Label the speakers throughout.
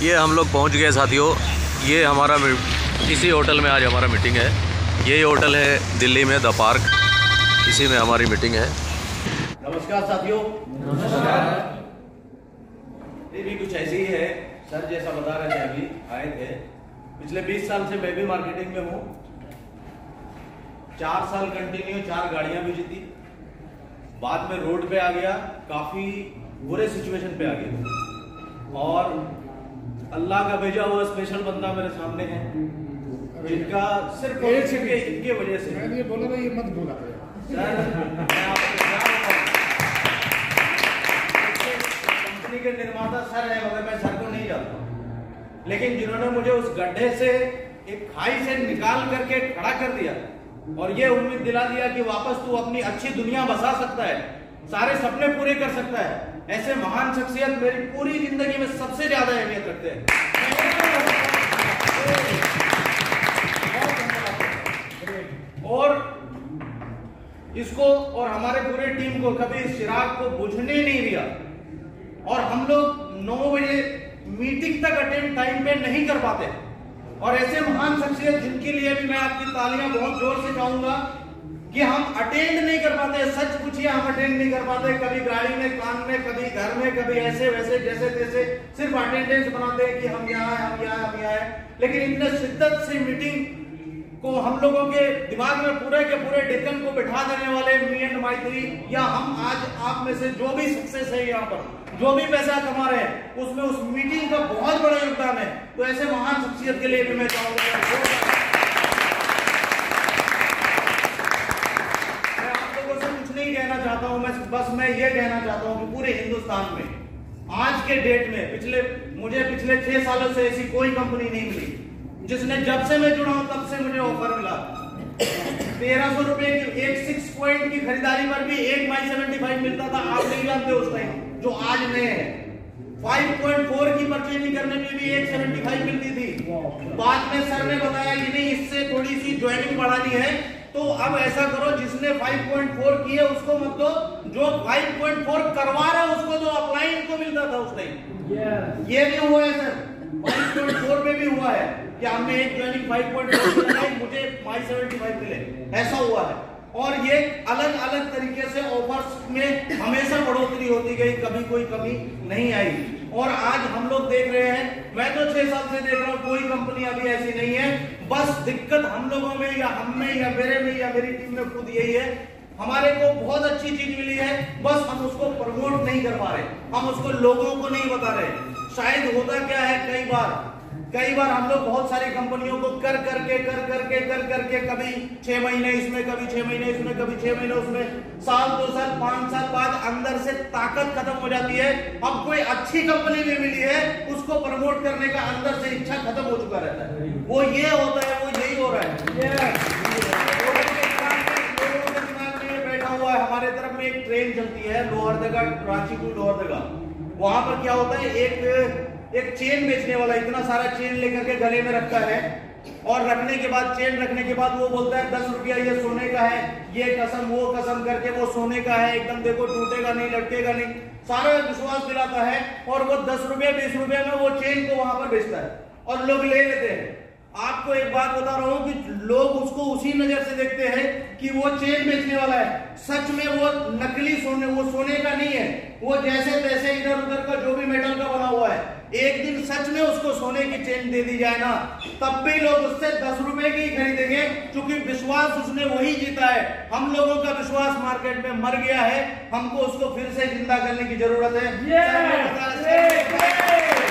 Speaker 1: ये हम लोग पहुंच गए साथियों। ये हमारा इसी होटल में आज हमारा मीटिंग है। यही होटल है दिल्ली में द पार्क, इसी में हमारी मीटिंग है।
Speaker 2: नमस्कार साथियों। नमस्कार। ये भी कुछ ऐसे ही है सर, जैसा बता रहे थे अभी आए थे। पिछले 20 साल से मैं भी मार्केटिंग में हूँ। 4 साल कंटिन्यू 4 गाड़ियां भी जीती। बाद में रोड पे आ गया, काफी बुरे सिचुएशन पे आ गया, और अल्लाह का भेजा हुआ स्पेशल बंदा मेरे सामने है, जिनका सिर्फ इनके वजह से।
Speaker 3: मैंने ये बोला ना, ये मत बोला
Speaker 2: सर। मैं आपको कंपनी के निर्माता सर है, मगर मैं सर को नहीं जानता, लेकिन जिन्होंने मुझे उस गड्ढे से एक खाई से निकाल करके खड़ा कर दिया और ये उम्मीद दिला दिया कि वापस तू अपनी अच्छी दुनिया बसा सकता है, सारे सपने पूरे कर सकता है, ऐसे महान शख्सियत मेरी पूरी जिंदगी में सबसे ज्यादा अहमियत रखते हैं। और इसको और हमारे पूरे टीम को कभी इस चिराग को बुझने नहीं दिया, और हम लोग 9 बजे मीटिंग तक अटेंड टाइम पे नहीं कर पाते। और ऐसे महान शख्सियत जिनके लिए भी मैं आपकी तालियां बहुत जोर से चाहूंगा कि हम अटेंड नहीं कर पाते। सच पूछिए, हम अटेंड नहीं कर पाते। कभी गाड़ी में, कान में, कभी घर में, कभी ऐसे वैसे जैसे तैसे सिर्फ अटेंडेंस बनाते हैं कि हम यहाँ हैं, हम यहाँ हैं, हम यहाँ हैं। लेकिन इतने शिद्दत से मीटिंग को हम लोगों के दिमाग में पूरे के पूरे डेक्कन को बिठा देने वाले मी एंड माइत्री, या हम आज आप में से जो भी सक्सेस है यहाँ पर, जो भी पैसा कमा रहे हैं, उसमें उस मीटिंग का बहुत बड़ा योगदान है। तो ऐसे महान शख्सियत के लिए भी मैं चाहूंगा, मैं आप लोगों से कुछ नहीं कहना चाहता हूं, मैं ये कहना चाहता हूं कि पूरे हिंदुस्तान में आज के डेट में मुझे पिछले 6 सालों से ऐसी कोई कंपनी नहीं मिली जिसने, जब से मैं जुड़ा हूं तब से मुझे ऑफर मिला 1300 रुपए की एक 6 पॉइंट की खरीदारी पर भी एक माई 75 मिलता था। आप नहीं जानते उस टाइम, जो आज में है 5.4 की परचेजिंग करने में भी 175 मिलती थी। बाद में सर ने बताया कि नहीं, इससे थोड़ी सी ज्वाइनिंग बढ़ानी है, तो अब ऐसा करो जिसने 5.4 की है उसको मत दो, जो 5.4 करवा रहा है उसको दो। अपलाइन को मिलता था उस टाइम। ये भी हुआ है सर, 5.4 में भी हुआ है कि हमने एक ज्वाइनिंग 5.4 लगाई, मुझे 575 मिले, ऐसा हुआ है। और ये अलग अलग तरीके से ऑफर्स में हमेशा बढ़ोतरी होती गई, कभी कोई कमी नहीं आई। और आज हम लोग देख रहे हैं, मैं तो 6 साल से देख रहा हूं, कोई कंपनी अभी ऐसी नहीं है। बस दिक्कत हम लोगों में, या हम में, या मेरे में, या मेरी टीम में खुद यही है, हमारे को बहुत अच्छी चीज मिली है, बस हम उसको प्रमोट नहीं कर पा रहे, हम उसको लोगों को नहीं बता रहे। शायद होता क्या है, कई बार हम लोग बहुत सारी कंपनियों को कर करके कभी 6 महीने इसमें, कभी 6 महीने इसमें, कभी 6 महीने उसमें, साल 2 साल 5 साल बाद अंदर से ताकत खत्म हो जाती है। अब कोई अच्छी कंपनी भी मिली है, उसको प्रमोट करने का अंदर से इच्छा खत्म हो चुका रहता है। वो ये होता है, वो यही हो रहा है। बैठा हुआ है, हमारे तरफ में एक ट्रेन चलती है लोहरदगा, रांची टू लोहरदगा। वहां पर क्या होता है, एक चेन बेचने वाला इतना सारा चेन लेकर के गले में रखता है, और रखने के बाद, चेन रखने के बाद वो बोलता है 10 रुपया ये सोने का है, ये कसम वो कसम करके वो सोने का है, एकदम देखो टूटेगा नहीं, लटकेगा नहीं, सारा विश्वास दिलाता है। और वो 10 रुपया 20 रुपया में वो चेन को वहां पर बेचता है और लोग ले लेते हैं। आपको एक बात बता रहा हूं कि लोग उसको उसी नजर से देखते हैं कि वो चेन बेचने वाला है। सच में वो नकली सोने, वो सोने का नहीं है, वो जैसे तैसे इधर उधर का जो भी मेटल का बना हुआ है। एक दिन सच में उसको सोने की चेन दे दी जाए ना, तब भी लोग उससे 10 रुपए की खरीदेंगे, क्योंकि विश्वास उसने वही जीता है। हम लोगों का विश्वास मार्केट में मर गया है, हमको उसको फिर से जिंदा करने की जरूरत है।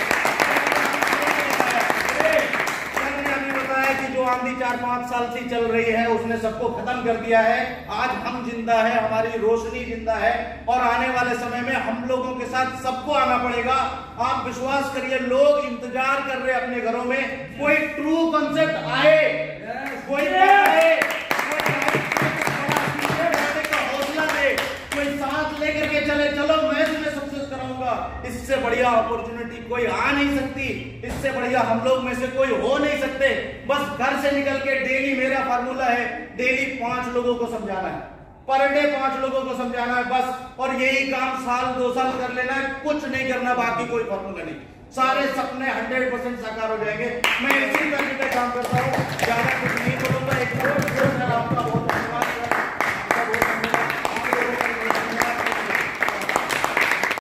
Speaker 2: कि जो आंधी 4-5 साल से चल रही है उसने सबको खत्म कर दिया है। आज हम जिंदा है, हमारी रोशनी जिंदा है, और आने वाले समय में हम लोगों के साथ सबको आना पड़ेगा। आप विश्वास करिए, लोग इंतजार कर रहे हैं अपने घरों में, कोई ट्रू कॉन्सेप्ट आए, कोई आए, हौसला दे, कोई साथ लेकर के चले, चलो मैं तुम्हें सक्सेस कराऊंगा। इससे बढ़िया अपॉर्चुनिटी कोई आ नहीं सकती, इससे बढ़िया हम लोग में से कोई हो नहीं सकते। बस घर से निकल के डेली, मेरा फार्मूला है, डेली 5 लोगों को समझाना है। पर डे 5 लोगों को समझाना है बस, और यही काम साल 2 साल कर लेना है, कुछ नहीं करना, बाकी कोई फॉर्मूला नहीं, सारे सपने 100% साकार हो जाएंगे। मैं इसी तरीके से काम करता हूँ।